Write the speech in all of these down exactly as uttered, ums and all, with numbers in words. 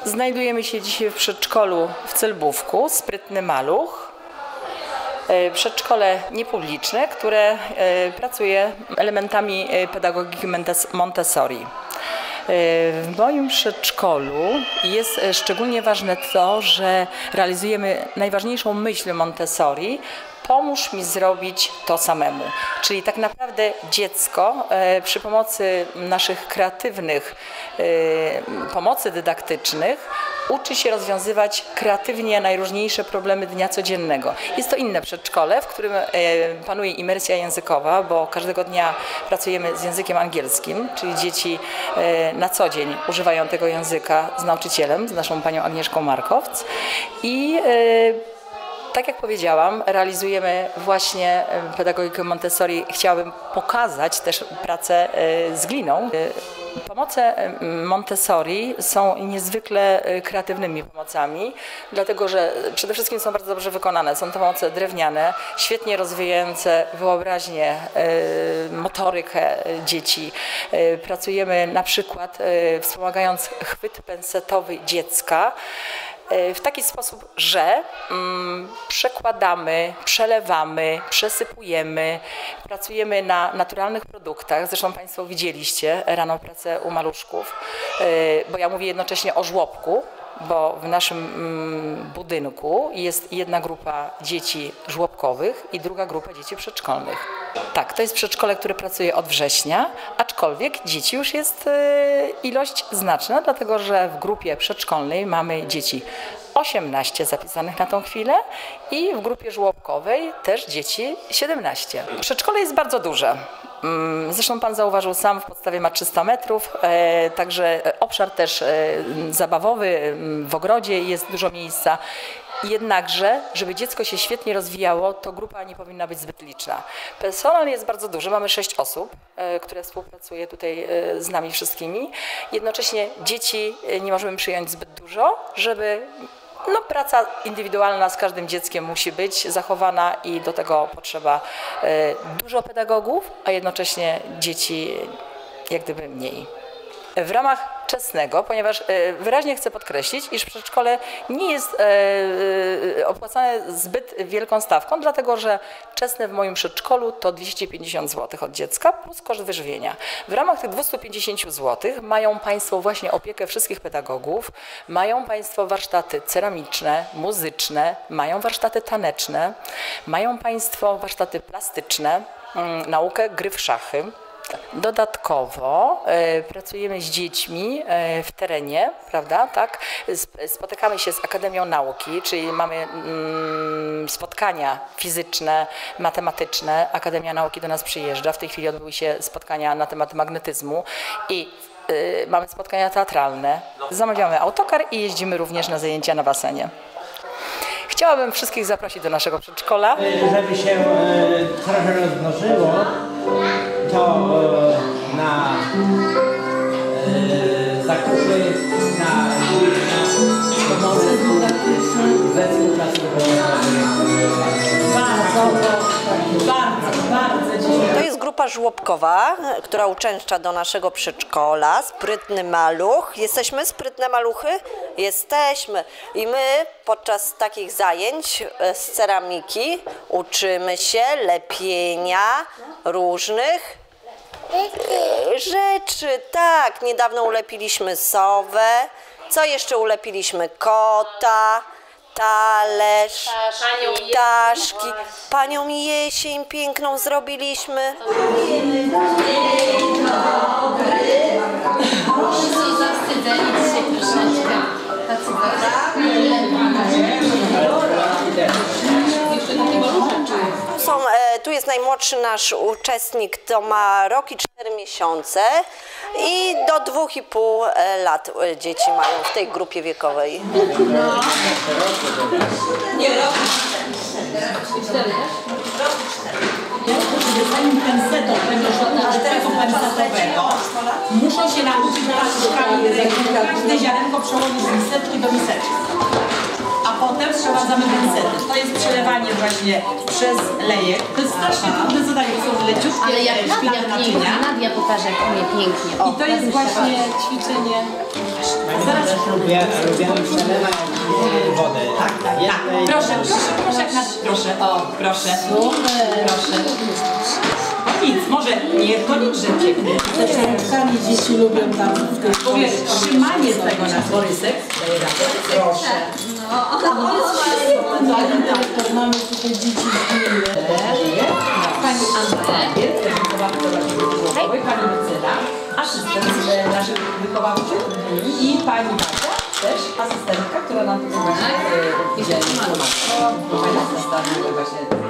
Znajdujemy się dzisiaj w przedszkolu w Celbówku, Sprytny Maluch. Przedszkole niepubliczne, które pracuje elementami pedagogiki Montessori. W moim przedszkolu jest szczególnie ważne to, że realizujemy najważniejszą myśl Montessori: pomóż mi zrobić to samemu. Czyli tak naprawdę dziecko przy pomocy naszych kreatywnych pomocy dydaktycznych uczy się rozwiązywać kreatywnie najróżniejsze problemy dnia codziennego. Jest to inne przedszkole, w którym panuje imersja językowa, bo każdego dnia pracujemy z językiem angielskim, czyli dzieci na co dzień używają tego języka z nauczycielem, z naszą panią Agnieszką Markowc. I tak jak powiedziałam, realizujemy właśnie pedagogikę Montessori. Chciałabym pokazać też pracę z gliną. Pomoce Montessori są niezwykle kreatywnymi pomocami, dlatego że przede wszystkim są bardzo dobrze wykonane. Są to pomoce drewniane, świetnie rozwijające wyobraźnię, motorykę dzieci. Pracujemy na przykład wspomagając chwyt pensetowy dziecka w taki sposób, że mm, przekładamy, przelewamy, przesypujemy, pracujemy na naturalnych produktach. Zresztą Państwo widzieliście rano pracę u maluszków, yy, bo ja mówię jednocześnie o żłobku, bo w naszym mm, budynku jest jedna grupa dzieci żłobkowych i druga grupa dzieci przedszkolnych. Tak, to jest przedszkole, które pracuje od września, aczkolwiek dzieci już jest y, ilość znaczna, dlatego że w grupie przedszkolnej mamy dzieci osiemnaście zapisanych na tą chwilę i w grupie żłobkowej też dzieci siedemnaście. Przedszkole jest bardzo duże. Zresztą Pan zauważył sam, w podstawie ma trzysta metrów, e, także obszar też e, zabawowy, w ogrodzie jest dużo miejsca. Jednakże, żeby dziecko się świetnie rozwijało, to grupa nie powinna być zbyt liczna. Personel jest bardzo duży, mamy sześć osób, e, które współpracuje tutaj e, z nami wszystkimi. Jednocześnie dzieci nie możemy przyjąć zbyt dużo, żeby no, praca indywidualna z każdym dzieckiem musi być zachowana i do tego potrzeba e, dużo pedagogów, a jednocześnie dzieci jak gdyby mniej. W ramach czesnego, ponieważ wyraźnie chcę podkreślić, iż przedszkole nie jest opłacane zbyt wielką stawką, dlatego że czesne w moim przedszkolu to dwieście pięćdziesiąt złotych od dziecka plus koszt wyżywienia. W ramach tych dwustu pięćdziesięciu złotych mają Państwo właśnie opiekę wszystkich pedagogów, mają Państwo warsztaty ceramiczne, muzyczne, mają warsztaty taneczne, mają Państwo warsztaty plastyczne, naukę gry w szachy. Dodatkowo y, pracujemy z dziećmi y, w terenie, prawda, tak? Spotykamy się z Akademią Nauki, czyli mamy mm, spotkania fizyczne, matematyczne. Akademia Nauki do nas przyjeżdża. W tej chwili odbyły się spotkania na temat magnetyzmu i y, mamy spotkania teatralne. Zamawiamy autokar i jeździmy również na zajęcia na basenie. Chciałabym wszystkich zaprosić do naszego przedszkola. Żeby się e, trochę rozmnożyło, to e, na e, zakupy, na, na pomocy we współpracy bardzo, bardzo, bardzo dziękuję. To jest grupa żłobkowa, która uczęszcza do naszego przedszkola, Sprytny Maluch. Jesteśmy sprytne maluchy? Jesteśmy. I my podczas takich zajęć z ceramiki uczymy się lepienia różnych rzeczy. Tak, niedawno ulepiliśmy sowę. Co jeszcze ulepiliśmy? Kota, talerz, ptaszki. Panią Jesień piękną zrobiliśmy. Są, e, tu jest najmłodszy nasz uczestnik, to ma rok i cztery miesiące i do dwóch i pół lat dzieci mają w tej grupie wiekowej. No. Zanim pensetą, tego pensetowego, muszą się nauczyć paluszkami ręki, każde ziarenko przełożyć z miseczki do miseczki. A potem wprowadzamy pensety. To jest przelewanie właśnie przez lejek. To jest strasznie trudne zadanie, bo są leciutkie Ale jak Nadia szklane pięknie, naczynia. Nadia pokaże, jak umie pięknie. O, I to jest właśnie ćwiczenie. Zaraz lubię, lubię przelewać wodę. Tak, tak. Proszę, proszę, proszę, jak nas, proszę, o, proszę, proszę. No nic, może nie to nic, że pięknie. Sami dzieci lubią tam w tej W ogóle trzymanie tego na porysek daje radę. Proszę. to mamy tutaj dzieci Pani Anna, pani Lucyna, asystent naszych wychowawczych i pani Basia, też asystentka, która nam tutaj właśnie udzieli informacji. Pani asystent właśnie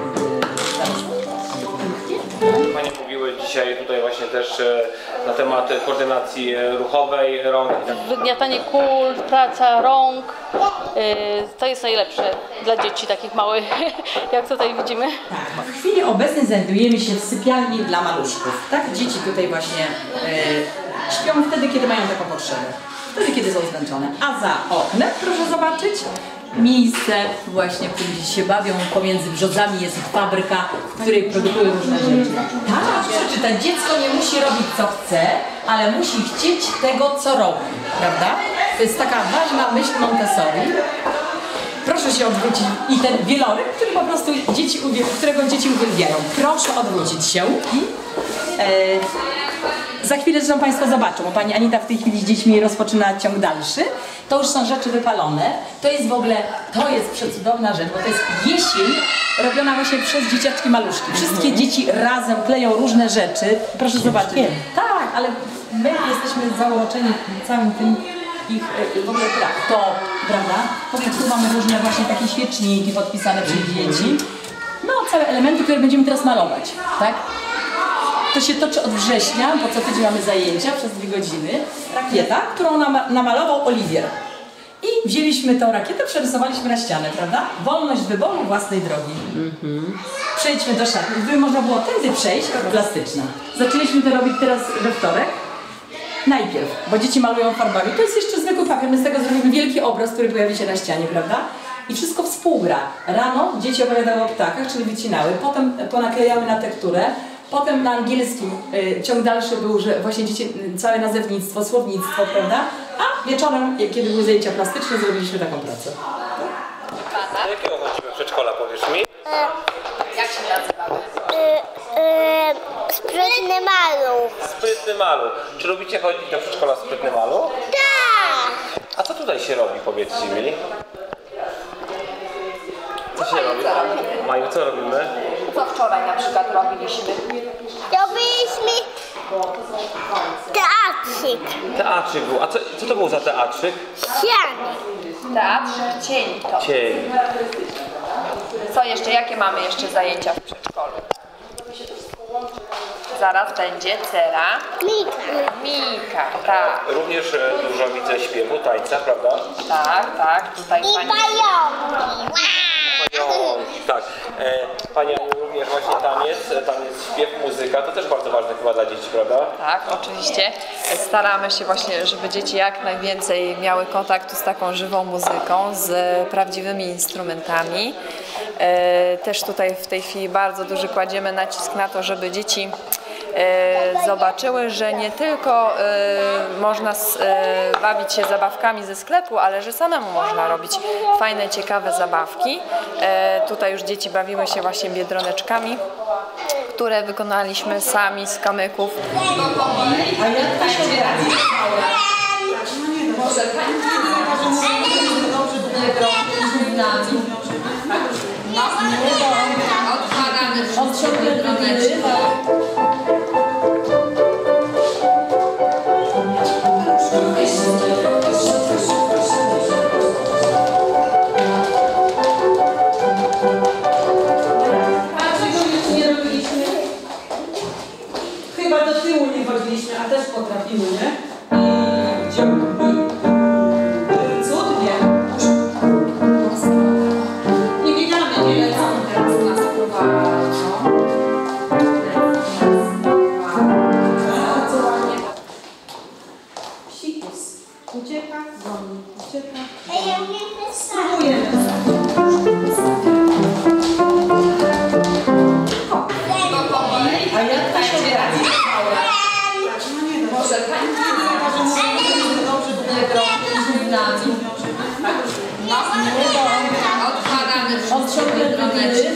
Panie mówiły dzisiaj tutaj właśnie też e, na temat koordynacji e, ruchowej rąk. Wygniatanie kul, praca rąk, yy, to jest najlepsze dla dzieci takich małych, jak tutaj widzimy. W chwili obecnej znajdujemy się w sypialni dla maluszków. Tak? Dzieci tutaj właśnie e, śpią wtedy, kiedy mają taką potrzebę. Wtedy, kiedy są zmęczone. A za oknem, proszę zobaczyć, miejsce właśnie, w którym dzieci się bawią. Pomiędzy brzozami jest fabryka, w której produkują różne rzeczy. Tak, przeczytać. Dziecko nie musi robić co chce, ale musi chcieć tego, co robi. Prawda? To jest taka ważna myśl Montessori. Proszę się odwrócić i ten wieloryb, który po prostu dzieci uwiel- którego dzieci uwielbiają. Proszę odwrócić się i e, za chwilę zresztą Państwo zobaczą, bo Pani Anita w tej chwili z dziećmi rozpoczyna ciąg dalszy. To już są rzeczy wypalone. To jest w ogóle, to jest przecudowna rzecz, bo to jest jesień robiona właśnie przez dzieciaczki maluszki. Wszystkie dzieci razem kleją różne rzeczy. Proszę zobaczyć. Tak, ale my jesteśmy zauroczeni całym tym ich e, w ogóle pra- to, prawda? W ogóle tu mamy różne właśnie takie świeczniki podpisane przez dzieci. No, całe elementy, które będziemy teraz malować, tak? To się toczy od września, bo co tydzień mamy zajęcia przez dwie godziny. Rakieta, którą nam, namalował Oliwier. I wzięliśmy tę rakietę, przerysowaliśmy na ścianę, prawda? Wolność wyboru własnej drogi. Przejdźmy do szatni. Gdyby można było tędy przejść, plastyczna. Zaczęliśmy to robić teraz we wtorek. Najpierw, bo dzieci malują farbami. To jest jeszcze zwykły papier, my z tego zrobimy wielki obraz, który pojawi się na ścianie, prawda? I wszystko współgra. Rano dzieci opowiadały o ptakach, czyli wycinały, potem ponaklejały na tekturę, potem na angielskim y, ciąg dalszy był, że właśnie dzieci, y, całe nazewnictwo, słownictwo, prawda? A wieczorem, kiedy były zajęcia plastyczne, zrobiliśmy taką pracę. Do jakiego chodzimy przedszkola, powiesz mi? Jak się nazywamy? Sprytny maluch. Sprytny maluch. Czy lubicie chodzić do przedszkola Sprytny maluch? Tak. A co tutaj się robi, powiedzcie mi? Co się robi? Maju, co robimy? Co wczoraj na przykład robiliśmy? Robiliśmy teatrzyk. Teatrzyk był. A co, co to był za teatrzyk? Ściany. Teatrzyk cieni to. Cień. Co jeszcze? Jakie mamy jeszcze zajęcia w przedszkolu? Zaraz będzie cera. Mika. Mika, tak, Również e, dużo widzę śpiewu, tańca, prawda? tak, tak. Tutaj I pani... pająki. Panią, tak. E, Pani Aniu, również właśnie taniec, e, taniec, śpiew, muzyka, to też bardzo ważne chyba dla dzieci, prawda? Tak, oczywiście. Staramy się właśnie, żeby dzieci jak najwięcej miały kontaktu z taką żywą muzyką, z prawdziwymi instrumentami. E, Też tutaj w tej chwili bardzo duży kładziemy nacisk na to, żeby dzieci e, zobaczyły, że nie tylko e, można s, e, bawić się zabawkami ze sklepu, ale że samemu można robić fajne, ciekawe zabawki. E, Tutaj już dzieci bawiły się właśnie biedroneczkami, które wykonaliśmy sami z kamyków. A jak to się robi? Odkładamy wszystkie biedroneczki. Chyba do tyłu nie chodziliśmy, a też potrafimy, nie? I cudnie. I wiedziamy, nie lecą. teraz nas prowadzi. Ucieka, dzwoni, ucieka. Ej, ja mnie Spróbujemy. A jak to się radzi? Może pani z nami. Odkładamy wszystkie droneczki.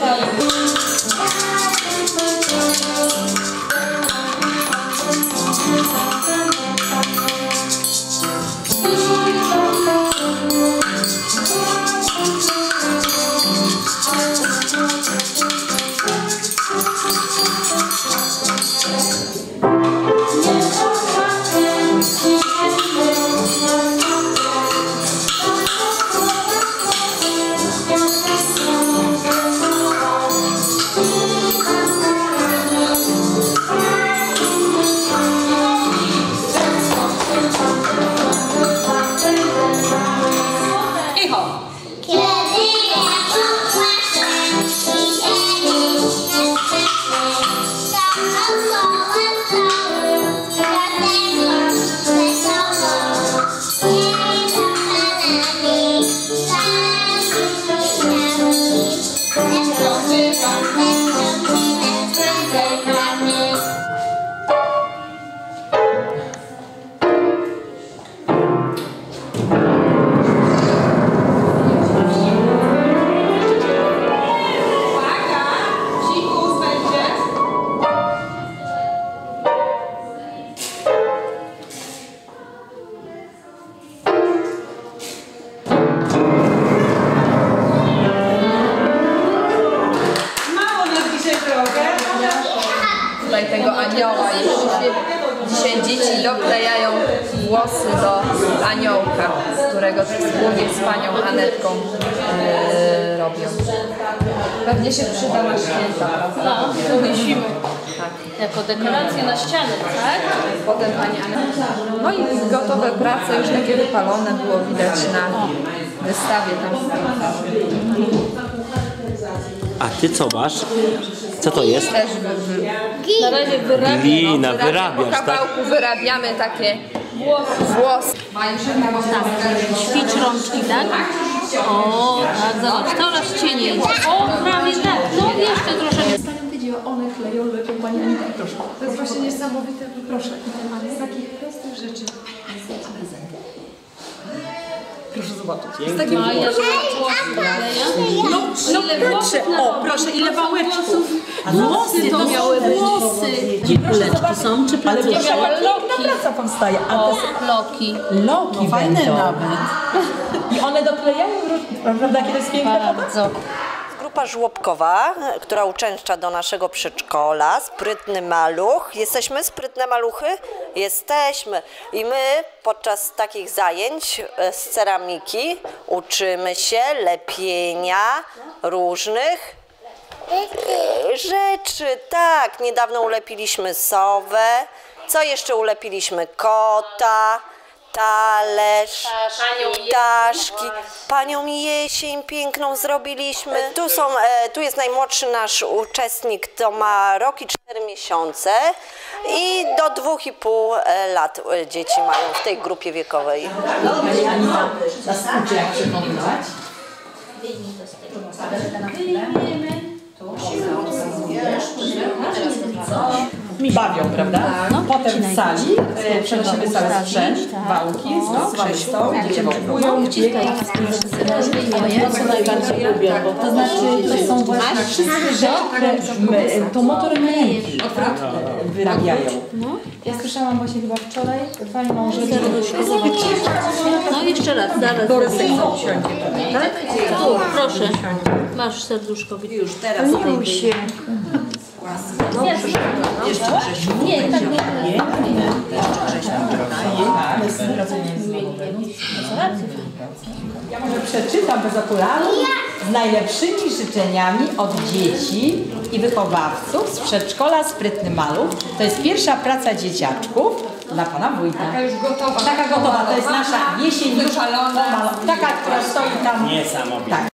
Tutaj tego anioła jeszcze. Dzisiaj dzieci doklejają włosy do aniołka, którego wspólnie z panią Anetką yy, robią. Pewnie się przyda na święta, prawda? No, powiesimy. Tak. Jako dekorację na ścianę, tak? Potem pani Anetka. No i gotowe prace, już takie wypalone było widać na wystawie tam. A ty co masz? Co to jest? Też wy, wy, Na razie wyrabiam. Glina, no, wyrabiasz, po tak? kawałku wyrabiamy takie włosy. Tak, ćwicz rączki, tak? O, tak, zobacz, coraz cieniej. O, prawie tak, no jeszcze troszeczkę. Stawiam te dzieła, one kleją, lepiej pani Anita, proszę. To jest właśnie niesamowite, proszę. Z takich prostych rzeczy. Proszę zobaczyć. Z takich A ja No, no proszę, o, proszę, ile wałeczków. Włosy to miały być. Włosy. Kuleczki są, czy placuszki? Jaka piękna praca powstaje. A O, te loki. loki fajne będą. Nawet. I one doklejają, prawda, kiedy jest piękna praca? Bardzo. Grupa żłobkowa, która uczęszcza do naszego przedszkola, Sprytny Maluch. Jesteśmy sprytne maluchy? Jesteśmy. I my podczas takich zajęć z ceramiki uczymy się lepienia różnych rzeczy. Tak, niedawno ulepiliśmy sowę. Co jeszcze ulepiliśmy? Kota. Talerz, ptaszki, panią jesień piękną zrobiliśmy. Tu, są, tu jest najmłodszy nasz uczestnik, to ma rok i cztery miesiące i do dwóch i pół lat dzieci mają w tej grupie wiekowej. Pani Anita nas uczy, jak przekonywać. Bawią, prawda? Potem w sali e, przenosimy cały sprzęt, wałki, mamy stoł, dzieci wałkują, Wciskaj. Co najbardziej lubię, bo to znaczy, to są właśnie wszystkie rzeczy, które my, to motory męki wyrabiają. Ja słyszałam właśnie chyba wczoraj fajną rzecz. No jeszcze raz, zaraz. Borysek usiądzie. Tu, proszę. Masz serduszko. Już teraz. Nie się. No, jeszcze Grzesiu. Nie, tak nie. Nie, Ja może przeczytam bez okularów z najlepszymi życzeniami od dzieci i wychowawców z przedszkola Sprytny Maluch. To jest pierwsza praca dzieciaczków dla pana wójta. Taka już gotowa. Taka gotowa, to jest nasza jesień już pomalowana. Taka, która stoi tam. Niesamowite. Tak.